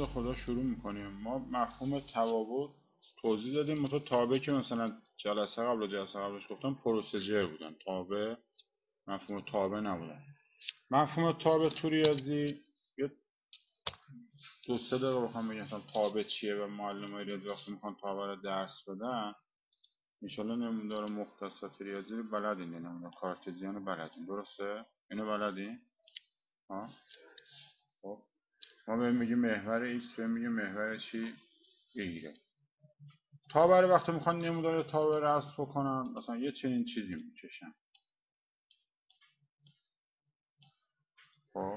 بنده خدا شروع میکنیم. ما مفهوم تفاوت توضیح دادیم، مثلا تابع که مثلا جلسه قبلش گفتم پروسیجر بودن، تابع مفهوم تابع نبودن. مفهوم تابع تو ریاضی یه 2-3 دقیقه بخوام بگم مثلا تابع چیه و معلمای ریاضی وقتی میخوان تابع رو درس بدن انشالله نمودار مختصات ریاضی رو بلدین، نمودار کارتزیان رو بلدین، درسته؟ اینو بلدین؟ ها؟ خب ما بهم میگیم محور x، بهم میگیم محور چی؟ y. تابع رو وقتی میخوان نمودار تابع رو رسم بکنن مثلا یه چنین چیزی میکشن. خب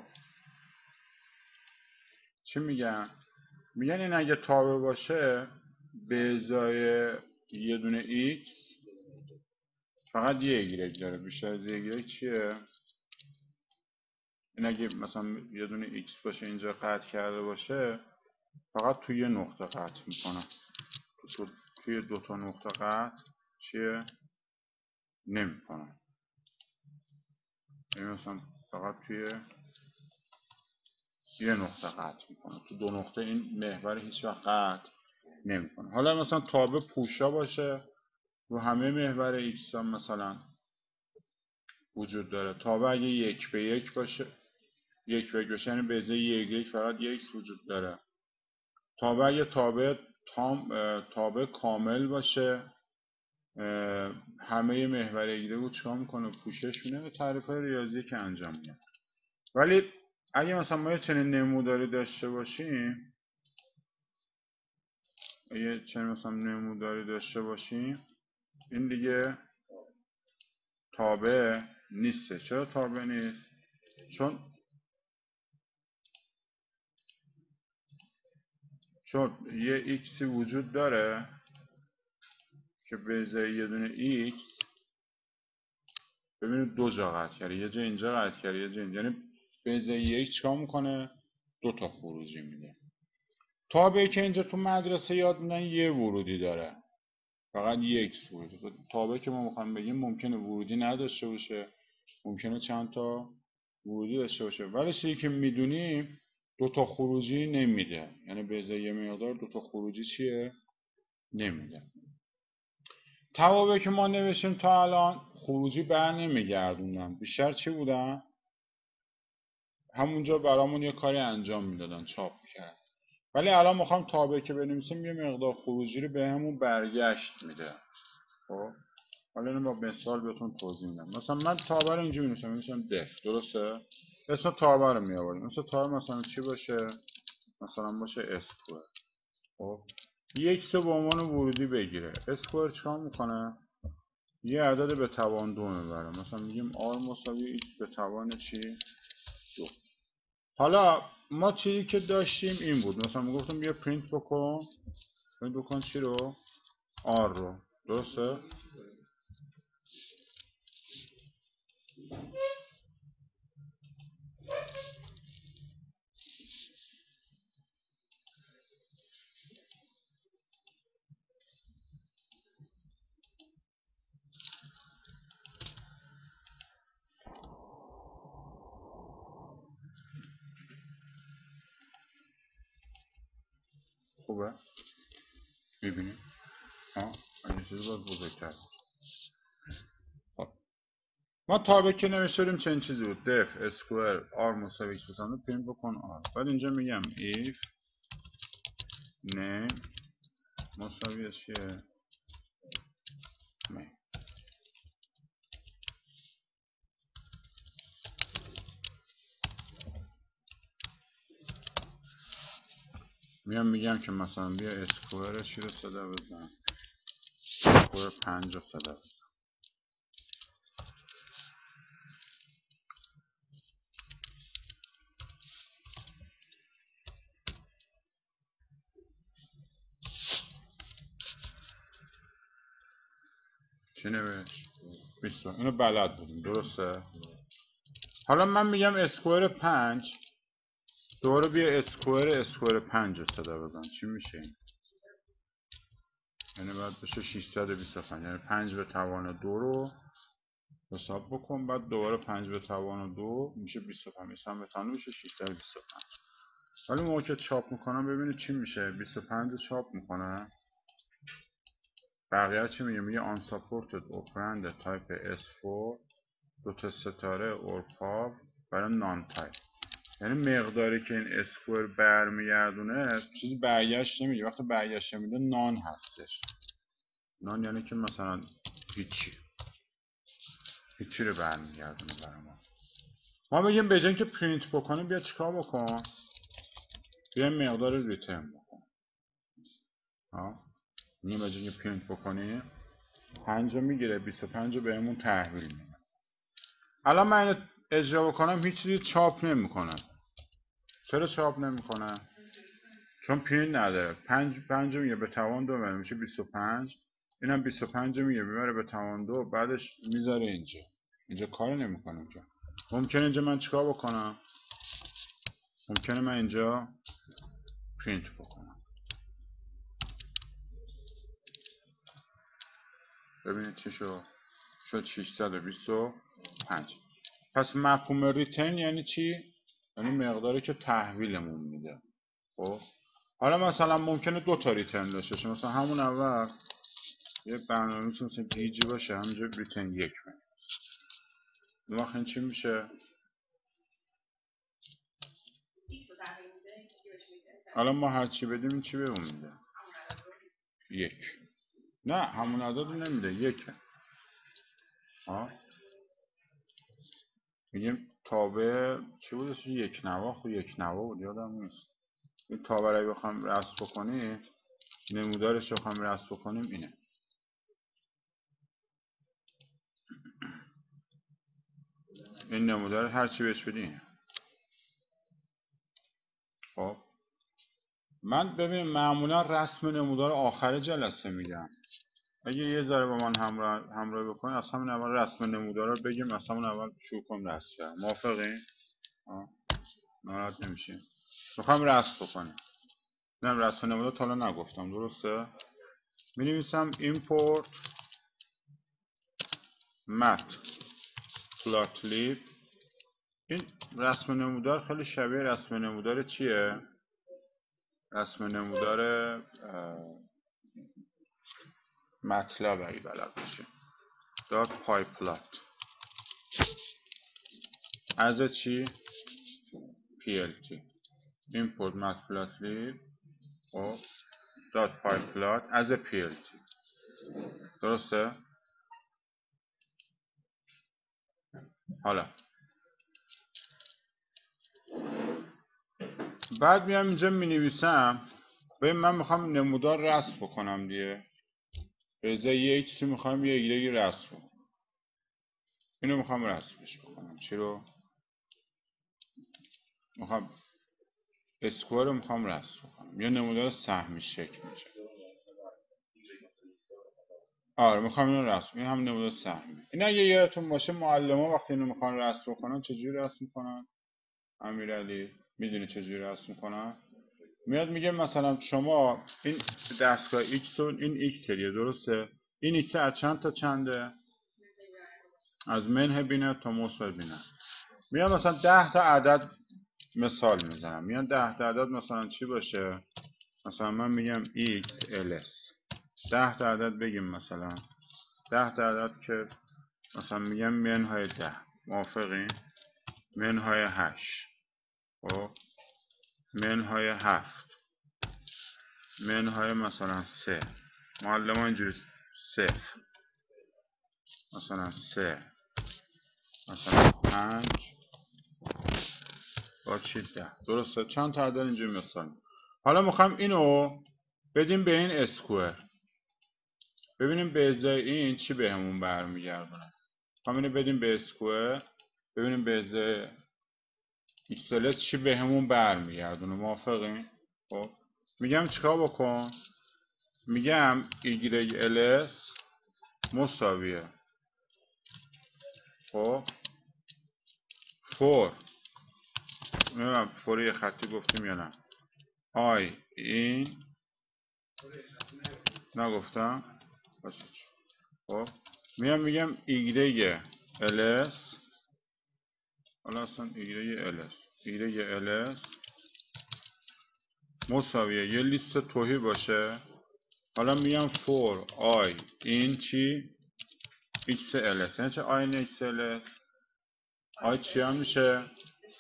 چی میگن؟ میگن این اگه تابع باشه به ازای یه دونه x فقط یه y داره، بیشتر از یه y چیه؟ این اگه مثلا یه دونه x باشه اینجا قطع کرده باشه فقط توی یه نقطه قطع میکنه، توی 2 تا نقطه قطع چیه؟ نمیکنه. این مثلا فقط توی یه نقطه قطع میکنه، تو 2 نقطه این محور هیچ وقت قطع نمیکنه. حالا مثلا تابع پوشا باشه رو همه محور x هم مثلا وجود داره. تابع اگه 1 به 1 باشه، 1 به 1 باشه یعنی به ازای یک فقط یه x وجود داره. تابع اگه تابع کامل باشه همه محور ایگره رو چیکار میکنه؟ پوشش میده به تعریف‌های ریاضی که انجام میده. ولی اگه مثلا ما یه چنین نموداری داشته باشیم، این دیگه تابع نیسته. چرا تابع نیست؟ چون یه ایکسی وجود داره که به ازای یه دونه ایکس ببینید 2 جا قطع کرده، یه جا اینجا قطع کرده یه جا اینجا، یعنی به ازای یک چیکار میکنه؟ 2 تا خروجی میده. تابعی که اینجا تو مدرسه یاد میدن یه ورودی داره، فقط یک ورودی. تابعی که ما میخوایم بگیم ممکنه ورودی نداشته باشه، ممکنه چند تا ورودی داشته باشه، ولی چیزی که میدونیم 2 تا خروجی نمیده، یعنی به ازای یه مقدار 2 تا خروجی چیه؟ نمیده. توابعی که ما نوشتیم تا الان خروجی بر نمیگردوندن، بیشتر چی بودن؟ همونجا برامون یه کاری انجام میدادن، چاپ میکردن. ولی الان میخوام تابعی که بنویسیم یه مقدار خروجی رو بهمون برگشت میده. خب حالا اینو با مثال بهتون توضیح میدم. مثلا من تابع رو اینجوری می‌نویسم دف، درسته؟ اسم تابع رو میآوریم. مثلا تابع مثلا چی باشه؟ مثلا باشه اسکوئر. خب یک سه به عنوان ورودی بگیره. اسکوئر چیکار میکنه؟ یه عدد به توان 2 میبره. مثلا میگیم r مساوی x به توان چی؟ 2. حالا ما چیزی که داشتیم این بود، مثلا میگفتم بیا پرینت بکن چی رو؟ r رو، درسته؟ خوبه؟ میبینیم؟ این چیزی باید بزرگتر. خب ما تابع که نوشتیم چنین چیزی بود، def اسکوئر r مساوی x بسنده پرینت بکن r. بعد اینجا میگم if name مساوی چیه؟ main. میگم که مثلا بیا اسکوئر چی رو صدا بزن؟ اسکوئر 5 رو صدا بزن. چی نوشت؟ 20. اینو بلد بودیم، درسته؟ حالا من میگم اسکوئر 5 دوباره بیا اسکوئر 5 رو صدا بزن. چی میشه این؟ یعنی باید بشه 625، یعنی 5 به توان 2 رو حساب بکن، بعد دوباره 5 به توان 2 میشه 25، 25 به توان میشه 625. ولی موقع که چاپ میکنم ببینید چی میشه. 25 چاپ میکنه. بقیه چی میگه؟ میگه unsupported operand type S4 2 ستاره اورپاب برای نان تایپ. یعنی مقداری که این اسکوئر برمیگردونه چیزی برگشت نمیده. وقتی برگشت نمیده نان هستش. نان یعنی که مثلا هیچی رو برمیگردونه برای ما بگیم به جای اینکه پرینت بکنیم بیا چیکار بکن؟ بیا مقدار ریترن بکن. اینو به جای اینکه پرینت بکنیم 5 رو میگیره 25 رو بهمون تحویل میده. الان من اینو اجرا بکنم هیچ چیزی چاپ نمیکنه. چرا چاپ نمیکنه؟ چون پرینت نداره. 5 میگه به توان 2 میشه 25. اینم 25 میگه میبره به توان 2 بعدش میذاره اینجا کار نمیکنه که. ممکنه اینجا من چیکار بکنم؟ ممکنه من اینجا پرینت بکنم. ببینید چی شد 625. پس مفهوم ریترن یعنی چی؟ یعنی مقداری که تحویلمون میده. خب حالا مثلا ممکنه 2 تا ریترن داشته باشه. مثلا همون اول یه برنامه مثل گیجی باشه همینجا ریترن 1 بنویسه. اون وقت این چی میشه؟ الان ما هر چی بدیم این چی بهمون میده؟ 1. نه همون عدد رو نمیده 1. میگیم تابع چی بودش؟ یک نوا. خب یک نوا بود یادم نیست. این تابع رو بخوام رسم بکنیم نمودارش رو بخوام رسم بکنیم اینه. این نمودار هر چی بهش بدیم. خب من ببین معمولا رسم نمودار آخر جلسه میگم. اگه یه ذره با من همراه بکنید از همون اول رسم نمودار رو بگیم. از همون اول شروع کنیم رسم کردن. موافقین؟ ناراحت نمیشین. میخوام رسم بکنیم. نه رسم نمودار تا حالا نگفتم درسته؟ می نویسم import matplotlib. این رسم نمودار خیلی شبیه رسم نمودار چیه؟ رسم نمودار مطلب اگه بلد باشه. .pyplot از چی؟ plt import matplotlib و .pyplot از plt. درسته؟ حالا بعد میام اینجا می نویسم ببین من میخوام نمودار رسم بکنم دیگه. به ازای یه ایکسی میخوام یه ایگرگی رسم بکنم. اینو میخوام رسمش بکنم. چی رو؟ میخوام اسکوئر رو میخوام رسم بکنم. یا نمودار سهمی شکل میشه. آره میخوام اینو رسم. این هم نمودار سهمی. این اگه یادتون باشه معلم‌ها وقتی اینو میخوان رسم بکنن چجوری رسم میکنن؟ امیرعلی میدونی چجوری رسم میکنن؟ میاد میگه مثلا شما این دستگاه ایکس و این ایکس سریه درسته؟ این ایکس از چند تا چنده؟ از منه بینه تا مثبت بینه. میاد مثلا 10 تا عدد مثال میزنم. میاد 10 تا عدد مثلا چی باشه؟ مثلا من میگم x ls 10 تا عدد بگیم مثلا 10 تا عدد که مثلا میگم منهای 10. موافقین؟ منهای 8 خب منهای 7 منهای مثلا 3 معلم ها اینجوری 0 مثلا 3 مثلا 5 با چی 10. درسته؟ چند تا عدد اینجوری مثال. حالا میخوایم اینو بدیم به این اسکوئر. ببینیم به ازای این چی بهمون برمیگردونه. میخوایم اینو بدیم به اسکوئر ببینیم به ازای XLS چی بهمون برمیگردونه. موافقین؟ خب میگم چیکار بکن؟ میگم YLS مساویه خب فور نمیدونم فور یه خطی گفتیم یا نه آی این نگفتم خب میگم YLS حالا اصلا YLS مساویه یه لیست توهی باشه. حالا میگم for I این چی XLS، یعنی چه I این XLS I چی هم میشه.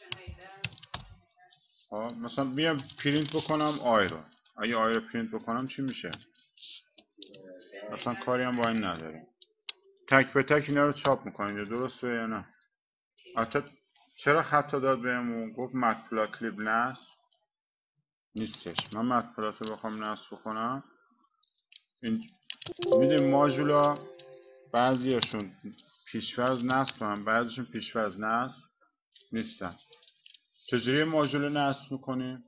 مثلا بیام پرینت بکنم I رو، اگه I رو پرینت بکنم چی میشه؟ مثلا کاری هم با این نداریم. تک به تک اینا رو چاپ میکنیم، درسته یا نه؟ البته چرا خطا داد بهمون؟ گفت متپلاتلیب نصب نیستش. من متپلات رو بخوام نصب بکنم، این میدونی ماژولا بعضیاشون پیش‌فرض نصبن، بعضیشون پیش‌فرض نصب نیستن. چجوری ماژول رو نصب میکنیم؟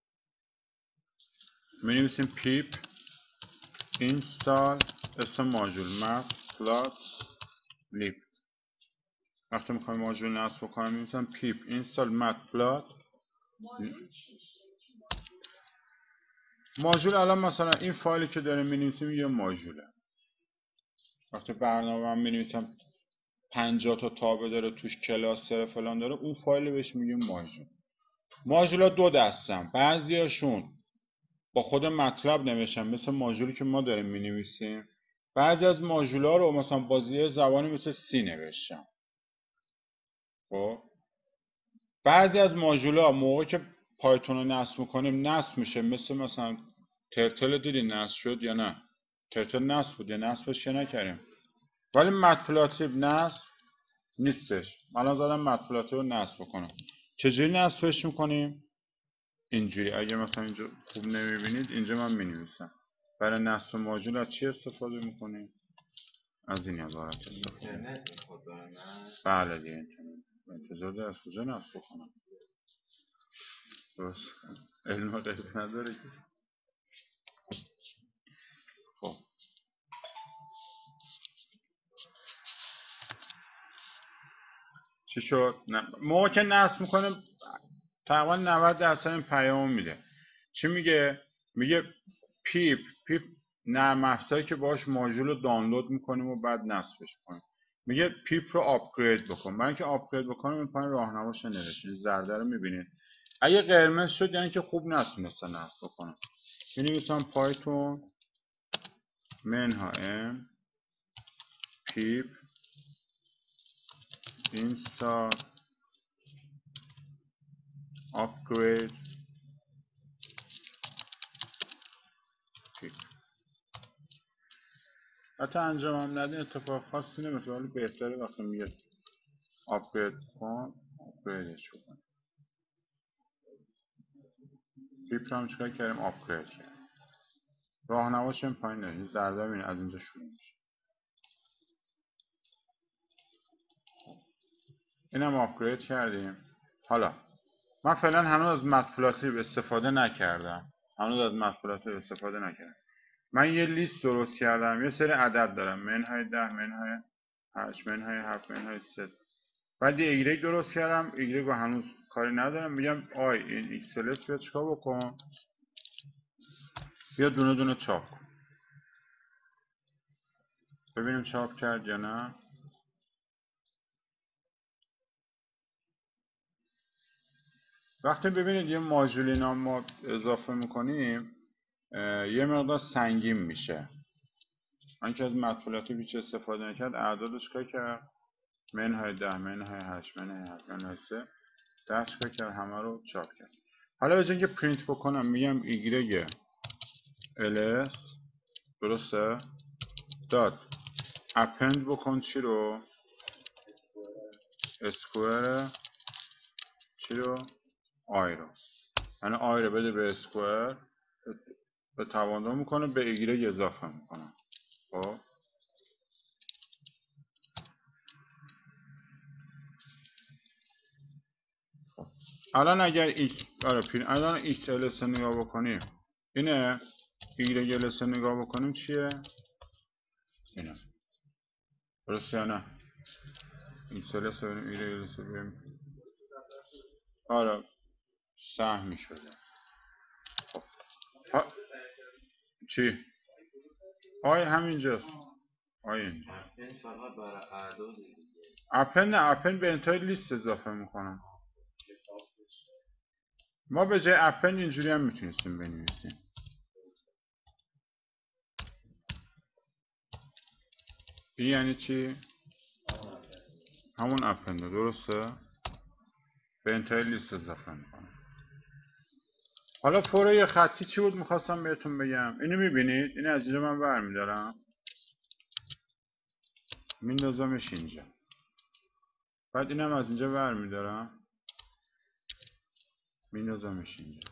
می‌نویسیم پیپ اینستال اسم ماژول matplotlib. وقتی میخوایم ماژول نصب بکنم می‌نویسم پیپ اینستال matplotlib. ماژول الان مثلا این فایلی که داریم می‌نویسیم یه ماژوله. وقتی برنامه هم می‌نویسم 50 تا تابع داره توش کلاس فلان داره، اون فایل بهش میگیم ماژول. ماژولا دو دستن، بعضیاشون با خود مطلب نوشتم مثل ماژولی که ما داریم می‌نویسیم، بعضی از ماژولا رو مثلا با زبانی مثل سی نوشتم. خب بعضی از ماژولا موقعی که پایتون رو نصب می‌کنیم نصب میشه، مثلا ترتل دیدی نصب شد یا نه؟ ترتل نصب بود یا نصبش که نکردیم، ولی مطلاتیب نصب نیستش. من زدم مطلاتیب رو نصب بکنم. چجوری نصبش می‌کنیم؟ اینجوری. اگه مثلا اینجا خوب نمی‌بینید اینجا من می‌نویسم. برای نصب ماژول از چی استفاده می‌کنیم؟ از این عبارت استفاده. بله دیگه اینترنت. انتظار داره از کجا نصب کنم؟ درست. علم غیب نداره که. خب چی شد؟ موقع که نصب میکنه تقریبا 90% این پیام میده. چی میگه؟ میگه پیپ نرم افزاری که باش ماژول رو دانلود میکنیم و بعد نصبش کنیم. میگه پیپ رو آپگرید بکن. برای اینکه آپگرید بکنیم این پایین راهنماش نوشته، زرده رو میبینید. اگه قرمز شد یعنی که خوب نتونسته نصب کنم. می‌نویسم پایتون منها ام پیپ اینستال آپگرید پیپ. حتی انجام هم ندین اتفاق خاصی نمیفته، ولی بهتره وقتی میگه آپگرید کن آپگریدش بکن. پیپ رو هم چکار کردیم؟ آپگرید کردیم. راهنماش این پایین داریم، زرده ببینید از اینجا شروع میشه. اینم آپگرید کردیم. حالا من فعلا هنوز از مطلاتلیب استفاده نکردم. من یه لیست درست کردم، یه سری عدد دارم، منهای 10 منهای 8 منهای 7 منهای 3. بعد یه ایگرگ درست کردم، ایگرگ رو هنوز کاری ندارم. میگم آی این XLS بیاد چیکار بکن؟ بیا دونه دونه چاپ کن ببینیم چاپ کرد یا نه. وقتی ببینید یه ماژول نام ما اضافه میکنیم یه مقدار سنگین میشه. من که از مطلوباتی بیچه استفاده نکرد، اعدادش چیکار کرد؟ منهای 10 منهای 8 منهای 7 منهای 3 10 چیکار کرد؟ همه رو چاپ کرد. حالا به جای اینکه پرینت بکنم میگم ایگرگ ls درسته؟ داد اپند بکن چی رو؟ اسکوئر چی رو؟ آی رو. یعنی آی رو بده به اسکوئر، به توانا میکنه، به ایگرگ اضافه میکنه. خب الان اگر الان XLS نگاه بکنیم اینه، YLS نگاه بکنیم چیه؟ اینه. درسته یا نه؟ XLS ببینیم YLS ببینیم. آره سهمی شده. خب چی؟ آی همینجاست. آی اینجا اپن نه، اپن به انتهای لیست اضافه میکنم. ما به جای اپند اینجوری هم میتونستیم بنویسیم. این یعنی چی؟ همون اپنده، درسته؟ به انتهای لیست اضافه میکنم. حالا فوره خطی چی بود میخواستم بهتون بگم؟ اینو میبینید؟ این از اینجا من برمیدارم میندازمش اینجا، بعد اینم از اینجا برمیدارم میندازمش اینجا،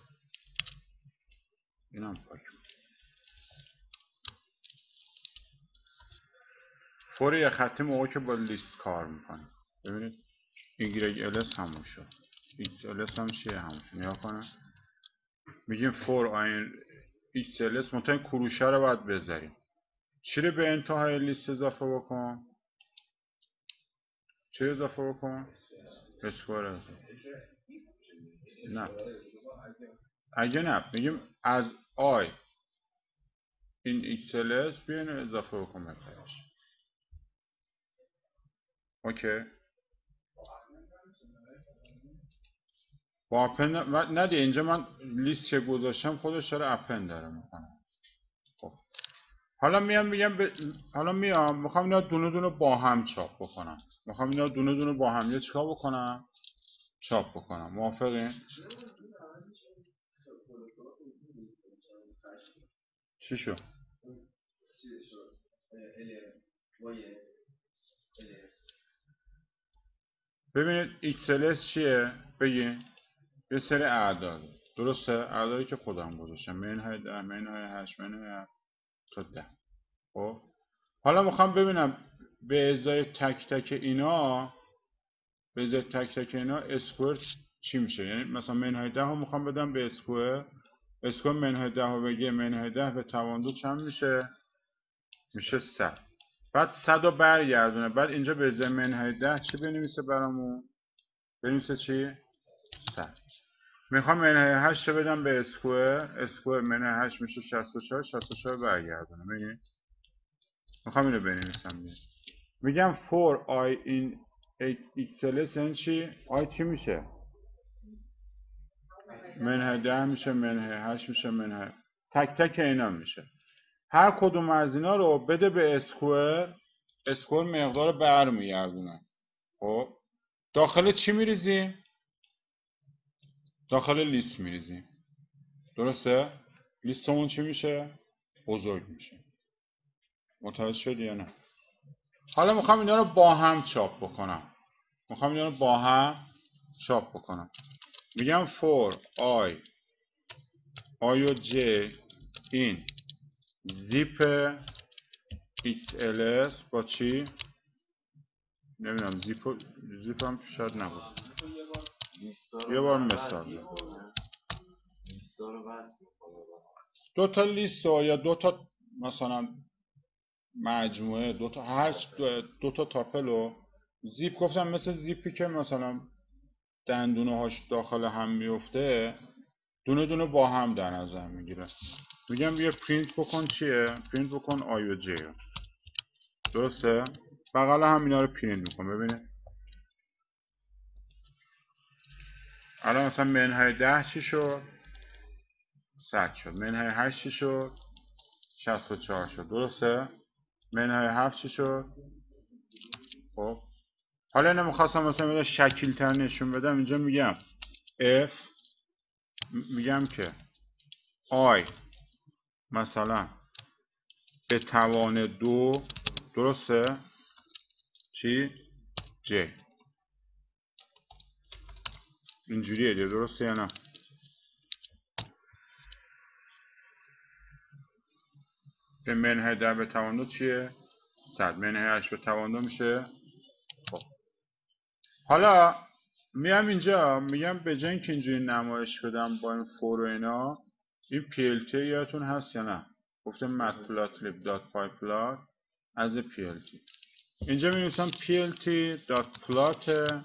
اینم پاک. فوره خطی موقع که با لیست کار میکنه، ببینید YLS همون شد، XLS هم چیه همون شد. نیا کنه میگیم فور XLS منتها این کروشه رو باید بذاریم. چی رو به انتهای لیست اضافه بکن؟ چی اضافه بکن؟ اسکوار. نه اگه نه میگیم از آی این XLS بیان اضافه بکن بهش. اوکی با اپند ندی اینجا من لیست که گذاشتم خودش داره اپند داره میکنه. خب حالا میام میگم حالا میخوام اینا دونه دونه با هم چاپ بکنم. میخوام اینا دونه دونه با هم چیکار بکنم؟ چاپ بکنم. موافقین؟ چی شو؟ ببینید XLS چیه؟ بگین یه سری اعداد، درسته؟ اعدادی که خودم گذاشتم، منهای 10 منهای 8 منهای تا 10. خب حالا میخوام ببینم به ازای تک تک اینا، به ازای تک تک اینا اسکوئر چی میشه. یعنی مثلا منهای 10 رو میخوام بدم به اسکوئر، اسکوئر منهای 10 رو بگه منهای 10 به توان 2 چند میشه؟ میشه 100. بعد 100 رو برگردونه، بعد اینجا به ازای منهای 10 چی بنویسه برامون؟ بنویسه چی؟ 100. میخوام منهای 8 رو بدم به اسکوئر، اسکوئر منهای 8 میشه 64، 64 برگردونه. ببین میخوام اینو بنویسم. میگم for I in XLS یعنی چی؟ I چی میشه؟ منهای 10 میشه، منهای 8 میشه، منهای تک تک اینا میشه. هر کدوم از اینا رو بده به اسکوئر، اسکوئر مقدار برمیگردونه. خب داخل چی میریزیم؟ داخل لیست میریزیم، درسته؟ لیستمون چی میشه؟ بزرگ میشه. متوجه شدی یا نه؟ حالا میخوام اینا رو با هم چاپ بکنم. میخوام اینا رو با هم چاپ بکنم. میگم for I و J این زیپ XLS با چی؟ نمیدونم زیپ هم شاید نبود. یه بار مثال دو تا لیست یا دو تا مثلا مجموعه، دو تا هر دو تا تاپل رو زیپ گفتم، مثل زیپی که مثلا دندونه هاش داخل هم میفته، دونه دونه با هم در نظر میگیره. میگم بیا پرینت بکن چیه؟ پرینت بکن آی و جی، درسته؟ بغل هم اینا رو پرینت میکن. ببینید الان مثلا منهای 10 چی شد؟ 100 شد. منهای 8 چی شد؟ 64 شد، درسته؟ منهای 7 چی شد؟ خب حالا اینو میخواستم مثلا شکیل تر نشون بدم. اینجا میگم F، میگم که I مثلا به توان 2، درسته؟ چی؟ J. اینجوریه دیگه، درسته یا نه؟ به منهای 10 به توان 2 چیه؟ 100. منهای 8 به توان 2 میشه. خب حالا میام اینجا میگم به جای اینکه اینجوری نمایش بدم با این فور و اینا، این PLT یادتون هست یا نه؟ گفتم matplotlib.pyplot از PLT. اینجا می نویسم plt.plot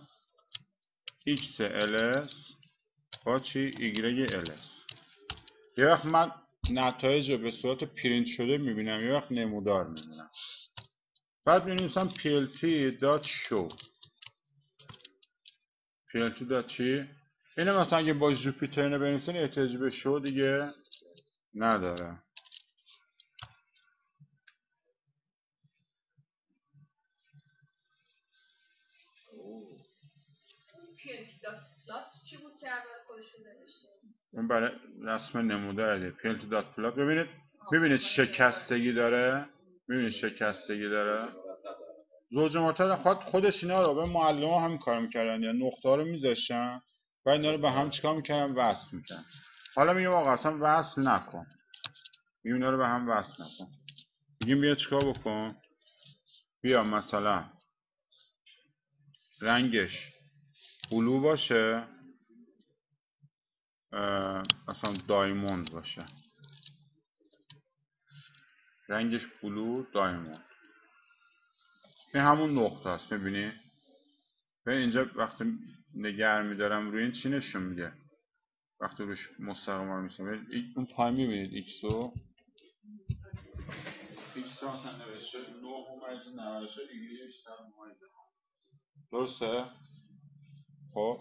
XLS با چی؟ YLS. یه وقت من نتایج رو به صورت پرینت شده میبینم، یه وقت نمودار میبینم. بعد می نویسم plt.show. plt.چی؟ اینه مثلا اگه با جوپیتر بنویسین احتیاجی به شو دیگه نداره. اون برای رسم نموداره پلت دات پلات. ببینید شکستگی داره. ببینید شکستگی داره. زوج مرتبط خودش اینا رو به معلم ها هم کار میکردن، یعنی نقطه ها رو میذاشتن و اینا رو به هم چیکار میکردن؟ وصل میکردن. حالا میگم آقا اصلا وصل نکن، میگم اینا رو به هم وصل نکن، میگیم بیا چیکار بکن، بیا مثلا رنگش بلو باشه، مثلا دایموند باشه، رنگش بلو دایموند. این همون نقطه است. میبینی؟ ببین اینجا وقتی نگر میدارم روی این چی نشون میده؟ وقتی روش مستقیما میسیم اون پای میبینید ایکسو مثلا نوشته 9.96 دیگری 100 درسته؟ خب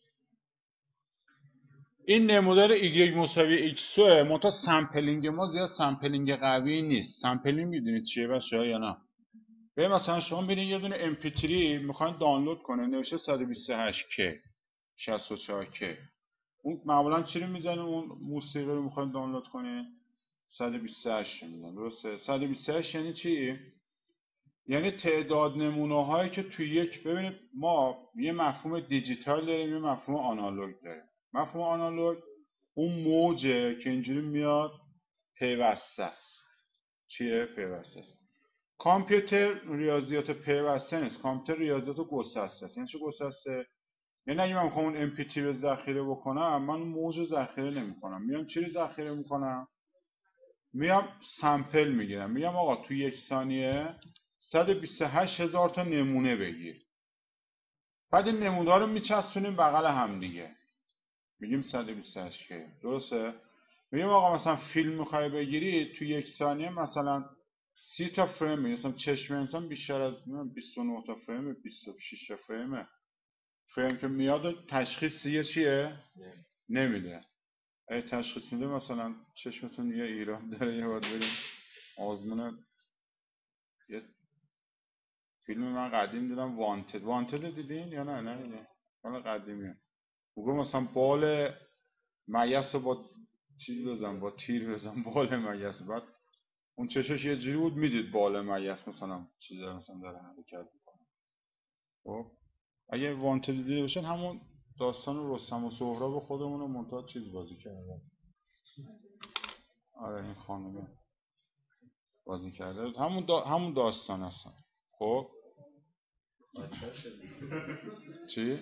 این نمودار y مساوی x2 منتها سمپلینگ ما زیاد سمپلینگ قوی نیست. سمپلینگ میدونید چیه بچه‌ها یا نه؟ ببین مثلا شما میرین یه دونه mp3 میخواین دانلود کنه، نوشته 128k 64k، اون معمولا چی رو میزنه؟ اون موسیقی رو میخواین دانلود کنه 128 میزنه، درسته؟ 128 یعنی چی؟ یعنی تعداد نمونه هایی که توی یک، ببینید ما یه مفهوم دیجیتال داریم یه مفهوم آنالوگ داریم. مفهوم آنالوگ اون موجه که اینجوری میاد پیوسته است. چیه؟ پیوسته است. کامپیوتر ریاضیات پیوسته نیست، کامپیوتر ریاضیات گسسته است. یعنی چه گسسته؟ یعنی اگه من میخوام اون mp3 رو ذخیره بکنم، من اون موج رو ذخیره نمیکنم، میام چی رو ذخیره میکنم؟ میام سمپل میگیرم، میگم آقا تو یک ثانیه 128,000 تا نمونه بگیر. بعد این نمونه ها رو میچسبونیم بغل هم دیگه، میگیم 128 که درسته. میگیم آقا مثلا فیلم میخوای بگیری تو یک ثانیه مثلا 30 تا فریم میگیری، مثلا چشم انسان بیشتر از 29 تا فریم 26 تا فریم که میاد تشخیص دیگه چیه؟ نمیده. اگه تشخیص میده مثلا چشمتون یه ایران داره، یه باید بریم آزمون. یه فیلم من قدیم دیدم، وانتد دیدین یا نه؟ نه حالا قدیمیه. میگه مثلا بال مگس رو با چیز بزن، با تیر بزن بال مگس، بعد اون چشش یه جوری بود میدید بال مگس مثلا چیز مثلا داره حرکت میکنه. خب اگه وانتد دیده باشین همون داستان رستم و سهراب خودمون رو منتها چیز بازی کرده. آره این خانومه بازی کرده، همون داستان هستن. خب چی؟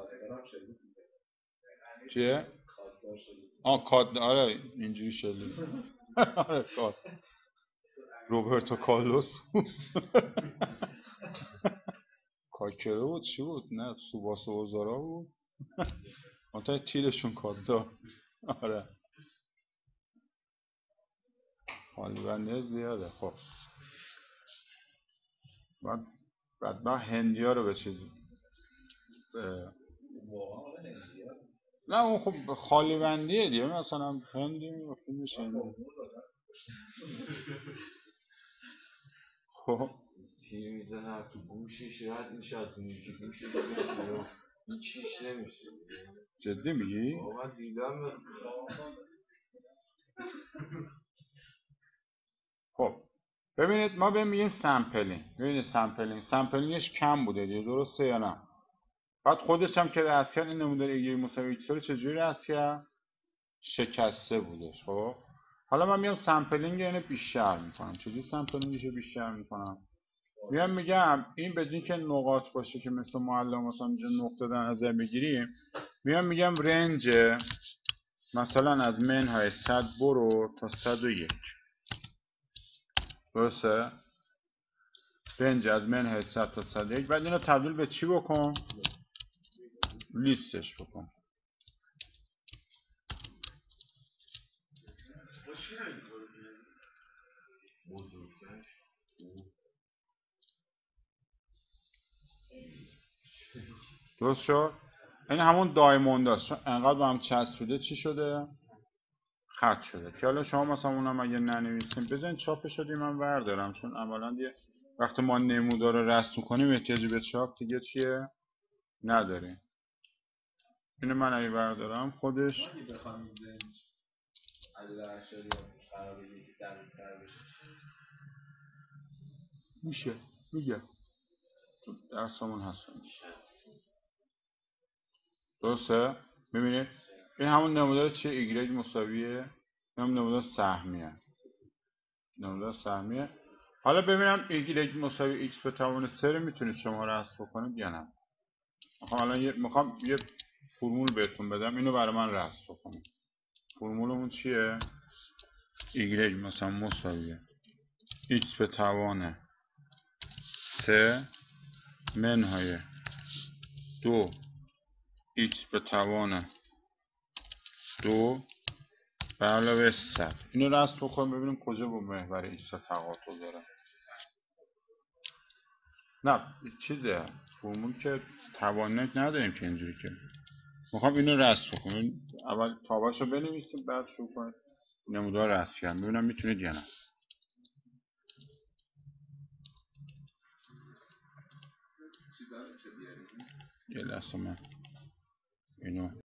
چیه؟ کاد. آره اینجوری شده. آره کاد. روبرتو کارلوس کاکره بود چی بود؟ نه سوباسو اوزارا بود. منتها تیرشون کاد دار. آره حالی بنده زیاده. خب بعد هندی ها رو به چیز نه اون خب خالی بندیه دیگه، مثلا هندی فیلمش هندی. خب تیر میزنه تو گوشش رد میشه، تو نیکی گوشش میشه، هیچیش نمیشه. جدی میگی؟ من دیدم. خب ببینید ما بهم میگیم سمپلینگ. ببینید سمپلینگش کم بوده دیگه، درسته یا نه؟ بعد خودش هم که رسم کرد این نمودار ایگری مساوی ایکس رو چجوری رسم کرد؟ شکسته بودش. خب حالا من میام سمپلینگ اینو بیشتر میکنم. چجوری سمپلینگش رو بیشتر میکنم؟ میگم این بدین که نقاط باشه که مثل معلم مثلا اینجا نقطه در نظر بگیریم، میگم رنج مثلا از منهای 100 برو تا 101، درسته؟ رنج از منهای 100 تا 101. بعد اینو تبدیل به چی بکن؟ لیستش بکن. درست شد؟ این همون دایموند هست، چون انقدر با هم چسبیده چی شده؟ خط شده. که حالا شما مثلا اونم اگه ننویسیم بزنین چاپش شدی من بردارم، چون عملا دیگه وقتی ما نمودار رو رسم کنیم احتیاجی به چاپ دیگه چیه؟ نداریم. اینو من اگه بردارم خودش میشه میگه تو درسمون هست درسته؟ ببینید این همون نمودار چیه؟ ایگرگ مساویه این هم نمودار سهمیه. نمودار سهمیه. حالا ببینم ایگرگ مساوی ایکس به توان 3 رو میتونید شما رسم بکنید یا نه. میخوام یه فرمول بهتون بدم، اینو برای من رسم بکنید. فرمولمون چیه؟ ایگرگ مثلا مساویه ایکس به توان 3 منهای 2 ایکس به توان 2 به علاوه 100. اینو رسم بکنیم ببینیم کجا با محور ایکس تقاطع داره. نه چیزه فرمول که توانک نداریم که اینجوری که میخوام اینو رسم بکنیم. اول تاباشو بنویسیم بعد شروع کنیم نمودار رسم کردن ببینم میتونید یا نه. یه لحظه من اینو